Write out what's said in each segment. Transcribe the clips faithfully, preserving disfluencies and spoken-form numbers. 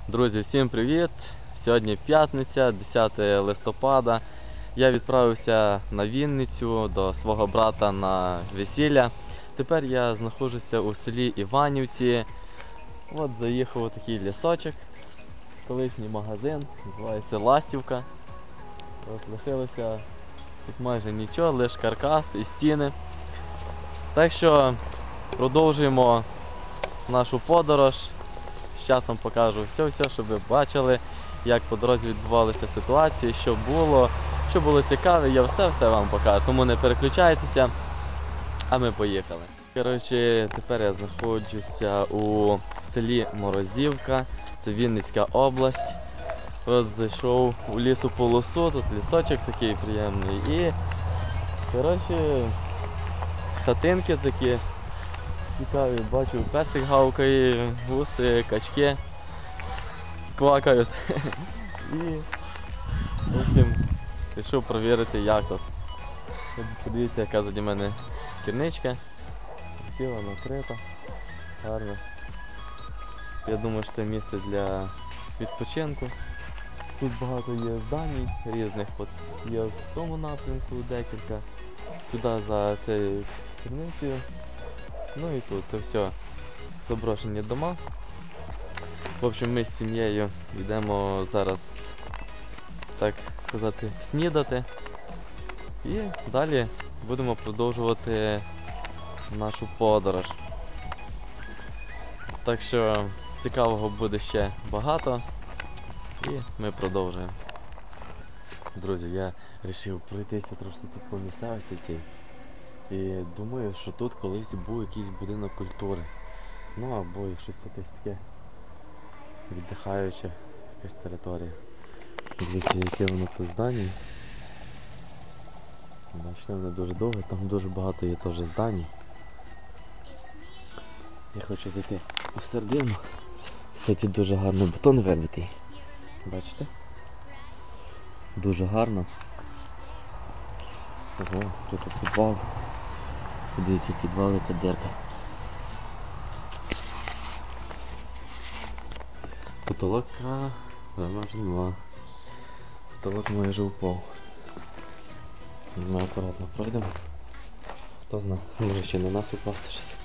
Друзі, всім привіт! Сьогодні п'ятниця, десяте листопада. Я відправився на Вінницю до свого брата на весілля. Тепер я знаходжуся у селі Іванівці. От заїхав у такий лісочок, колишній магазин, називається Ластівка. От лишилося тут майже нічого, лише каркас і стіни. Так що продовжуємо нашу подорож. З часом покажу все-все, щоб ви бачили, як по дорозі відбувалися ситуації, що було, що було цікаве, я все-все вам покажу. Тому не переключайтеся, а ми поїхали. Коротше, тепер я знаходжуся у селі Морозівка, це Вінницька область. Ось зайшов у лісополосу, тут лісочок такий приємний і, коротше, хатинки такі. Цікаві, бачу, песик гавкає, гуси, качки квакають. І, в общем, пішов перевірити, як тут. Подивіться, яка заді мене керничка. Красиво, накрита, гарно. Я думаю, що це місце для відпочинку. Тут багато є зданій різних. От є в тому напрямку декілька. Сюди за цією керницею. Ну і тут це все заброшені дома. В общем, ми з сім'єю йдемо зараз, так сказати, снідати. І далі будемо продовжувати нашу подорож. Так що цікавого буде ще багато. І ми продовжуємо. Друзі, я вирішив пройтися трошки тут по місцевості цій. І думаю, що тут колись був якийсь будинок культури. Ну або щось якесь таке віддихаюче, якась територія. Дивіться, яке воно це здання. Бачите, воно дуже довге, там дуже багато є теж здань. Я хочу зайти всередину. Кстати, дуже гарний бетон вибитий. Бачите? Дуже гарно. Ого, тут підвал. Подивіться, підвал і піддерка. Потолок майже нема. Потолок майже упав. Ми акуратно пройдемо. Хто знає, може ще на нас упасти щось.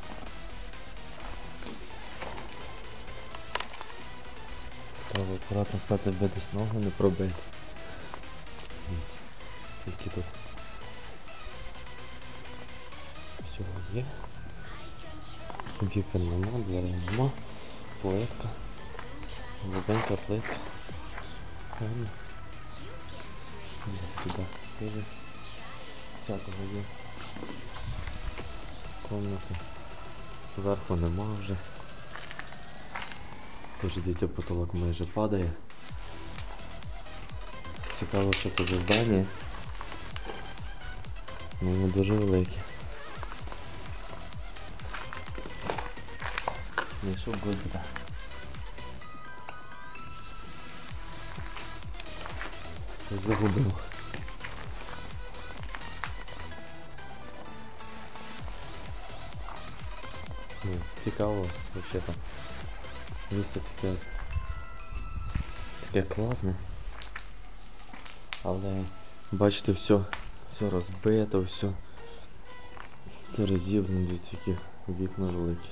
Треба акуратно стати, аби десь ногу не пробити. Дивіться, стільки тут всього є. Вікон нема, дверей нема, плитка, глибенька плитка. Гарно. Туди теж всякого є. Комнати. Зверху нема вже. Тож дивіться, потолок майже падає. Цікаво, що це за здання. Воно дуже велике. Знайшов гудзика. Загубив. Ну, цікаво, взагалі там. Місце таке таке класне. Але бачите, все, все розбито, все. Все розібрано, дивіться, які вікна великі.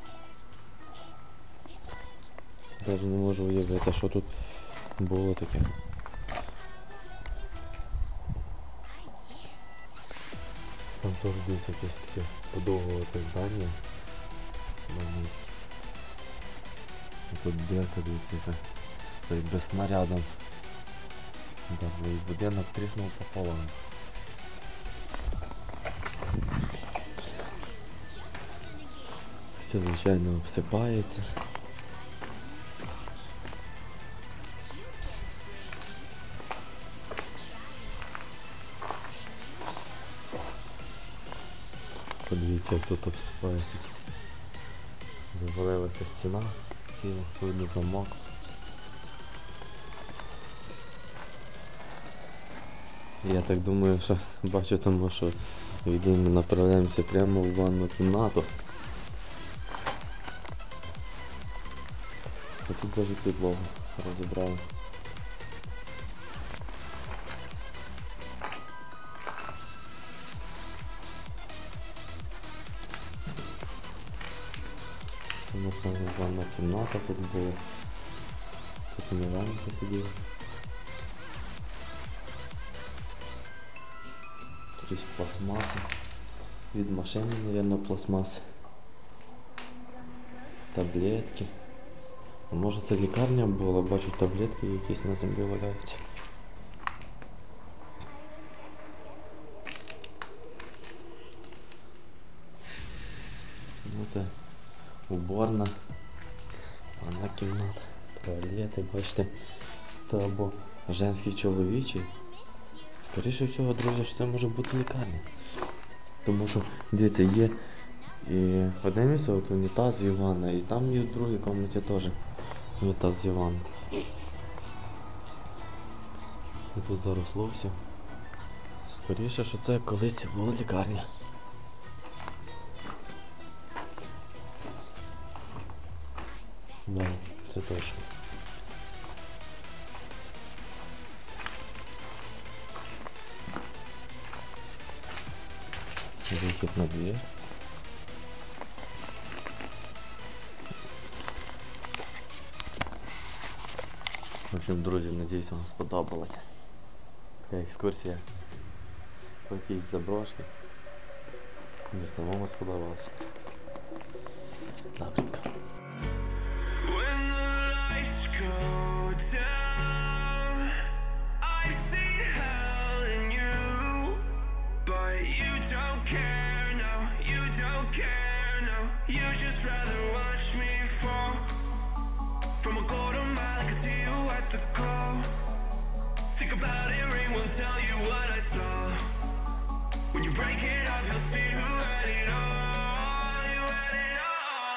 Навіть не можу уявити, що тут було таке. Там теж десь якесь таке подовгувате здання. Бандитське. Тут дірка, дивіться, яка. Той без снарядом. Да, і будинок тріснув пополам. Все, звичайно, обсипається. Подивіться, як тут обсипається. Завалилася стіна, ціла, видно замок. Я так думаю, що бачу тому, що йдемо, направляємося прямо в ванну кімнату. Тут даже підлогу розібрали. Це напевно ванна кімната тут була. Тут умивальники сиділи. Тут есть пластмаса. Від машини, наверное, пластмаси. Таблетки. А може це лікарня була, бачу таблетки якісь на землі валяються. Ну це уборна, ванна кімната, туалети, бачите, то або женський, чоловічий. Скоріше всього, друзі, що це може бути лікарня. Тому що, дивіться, є і одне місце, от унітаз і ванна, і там є в другій кімнаті теж унітаз і ванна. І тут заросло все. Скоріше, що це колись була лікарня. Да, це точно. Вихід на двір. В общем, друзі, надіюсь, вам сподобалося. Така екскурсія по якійсь заброшці. Мені самому сподобалося. Добренько. You just rather watch me fall from a quarter mile. I can see you at the call. Think about it, ring won't tell you what I saw. When you break it off, you'll see who had it all. You had it all.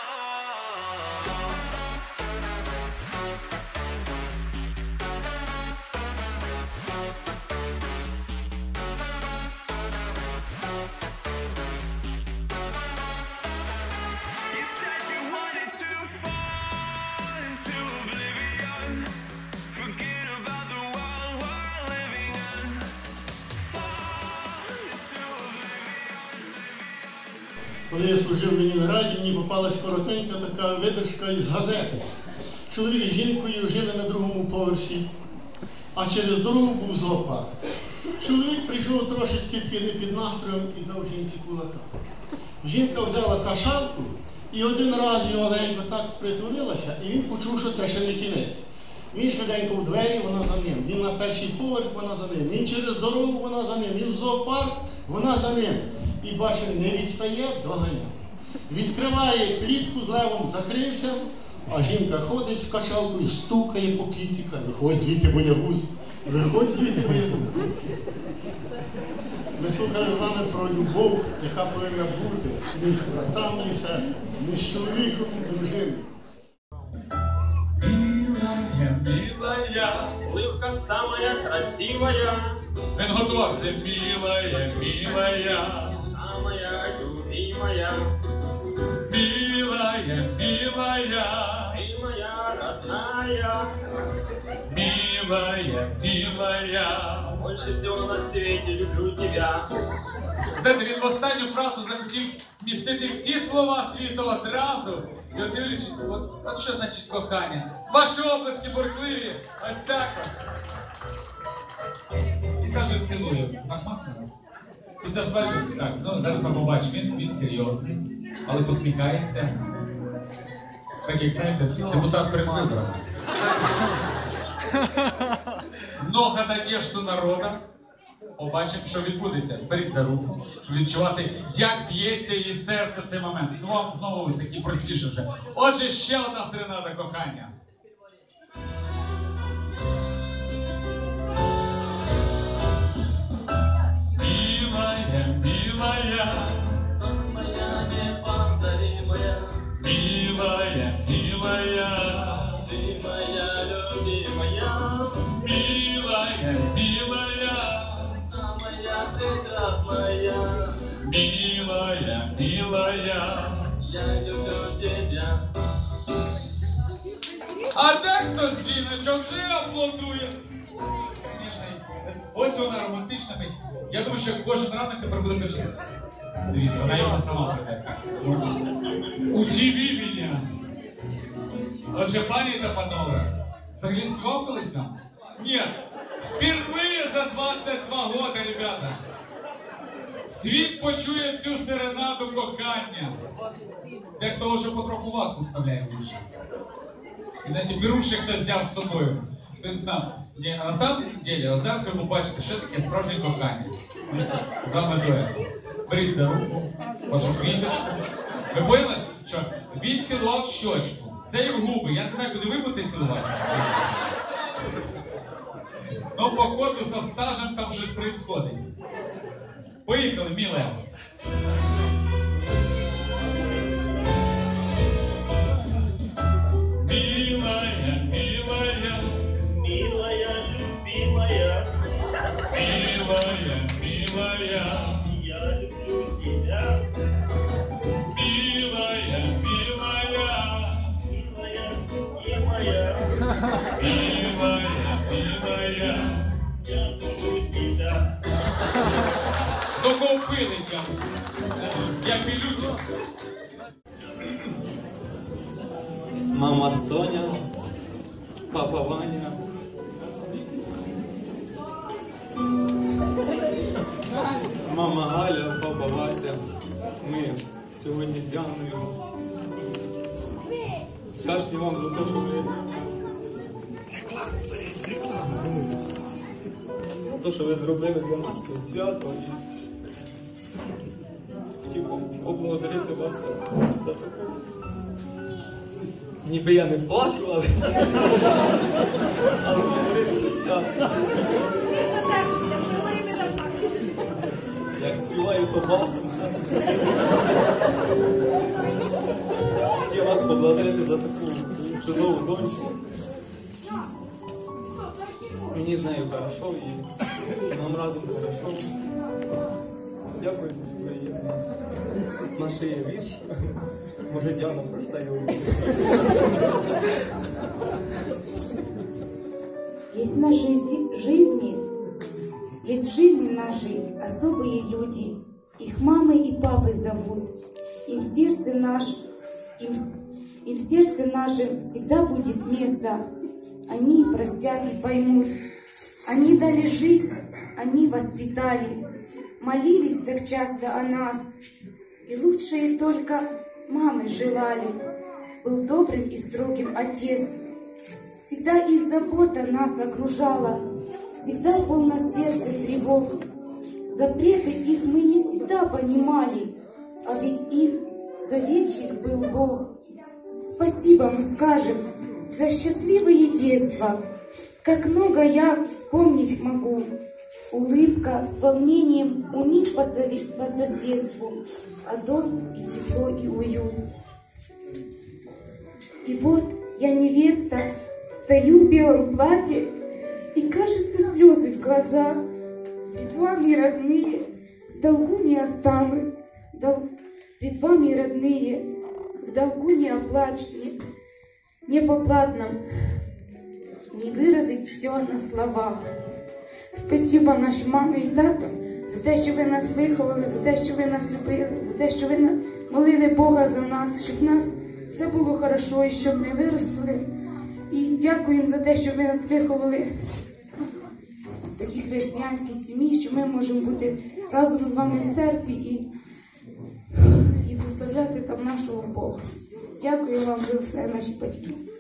Коли я служив в Ленінграді, мені попалась коротенька така видержка із газети. Чоловік з жінкою жили на другому поверсі, а через дорогу був зоопарк. Чоловік прийшов трошечки не під настроєм і дав жінці кулака. Жінка взяла кашалку і один раз його легенько так притворилася, і він почув, що це ще не кінець. Він швиденько в двері, вона за ним. Він на перший поверх, вона за ним. Він через дорогу, вона за ним. Він в зоопарк, вона за ним. І бачить, не відстає, доганяє. Відкриває клітку з левом, закрився, а жінка ходить з качалкою, стукає по клітці, каже: виходь звідти, боягуз, виходь звідти, боягуз. Ми слухали з вами про любов, яка повинна бути між братами і сестрами, між чоловіком і дружиною. Милая, милая, улыбка самая красивая. Він готувався, милая, милая, самая любимая. Милая, милая, ты моя родная. Милая, милая, больше всего на свете люблю тебя. Знаєте, він в останню фразу захотів вмістити всі слова світу одразу. І от дивлячись, от, от що значить кохання. Ваші обласки бурхливі, ось так от. І каже, цілую. Нормально? Після свадьби, так, ну зараз ми побачимо, він, він серйозний, але посміхається. Так як, знаєте, депутат перед виборами. Много надежд у народа. Побачимо, що відбудеться. Беріть за руку, щоб відчувати, як б'ється її серце в цей момент. Ну вам знову такі простіше вже. Отже, ще одна серенада кохання. Милая, милая, самая неповторимая. Милая, милая, ты моя любимая. Милая, милая, самая прекрасная. Милая, милая, я люблю тебя. А дехто з жіночок вже аплодує. Звісно, ось вона романтична. Я думаю, що кожен ранок тепер буде пишати. Дивіться, вона його сама придає. Учиви мене. Отже, пані та панове, взагалі співав колись вам? Ні, впервые за двадцять два года, ребята. Світ почує цю серенаду кохання. Дехто вже потроху ватку вставляє в уші. І знаєте, беруші хтось взяв з собою. Хтось знав. Ні, а на самом деле, от зараз ви побачите, що таке справжнє кохання. Ми всі з вами дует. Беріть за руку, вашу квіточку. Ви поняли, що він цілував щочку. Це і в губи. Я не знаю, куди ви будете цілувати. Ну, походу, за стажем там щось происходить. Поїхали, милая. Милая, милая, Милая, любимая, милая, милая, я люблю тебя. милая, милая, Милая, любимая, милая, милая. я люблю тебя. Хто кого пили, Джамс? Я пилюча. Мама Соня, папа Ваня. Мама Галя, папа Вася. Ми сьогодні дякуємо. Кажете вам за те, що ви... За те, що ви зробили для нас це свято. І хотів поблагодарити вас за таке. Ніби я не плачу, але... але говорити свято. Як співаю, то басом. Хотів вас поблагодарити за таку чудову доньку. Мені з нею хорошо і нам разом хорошо. Дякую, що ви є у нас. Наш є вірш. Може, Діана прочитає його. Есть в нашей зи- жизни, есть в жизни нашей особые люди. Их мамы и папы зовут. Им в сердце наш, им, с- им в сердце нашем всегда будет место. Они простят и поймут. Они дали жизнь, они воспитали. Молились так часто о нас. И лучшее только мамы желали. Был добрым и строгим отец. Всегда их забота нас окружала. Всегда был на сердце тревог. Запреты их мы не всегда понимали. А ведь их советчик был Бог. Спасибо мы скажем за счастливые детства. Как много я вспомнить могу. Улыбка с волнением у них по, сове- по соседству, а дом и тепло, и уют. И вот я невеста, стою в белом платье, и кажется слезы в глазах. Пред вами, родные, в долгу не останусь, дол... пред вами, родные, в долгу не оплачу, не, не по платнам, не выразить все на словах. Спасибо нашій мамі і тату за те, що ви нас виховали, за те, що ви нас любили, за те, що ви молили Бога за нас, щоб в нас все було хорошо і щоб ми виросли. І дякуємо за те, що ви нас виховали в такій християнській сім'ї, що ми можемо бути разом з вами в церкві і, і прославляти там нашого Бога. Дякую вам за все, наші батьки.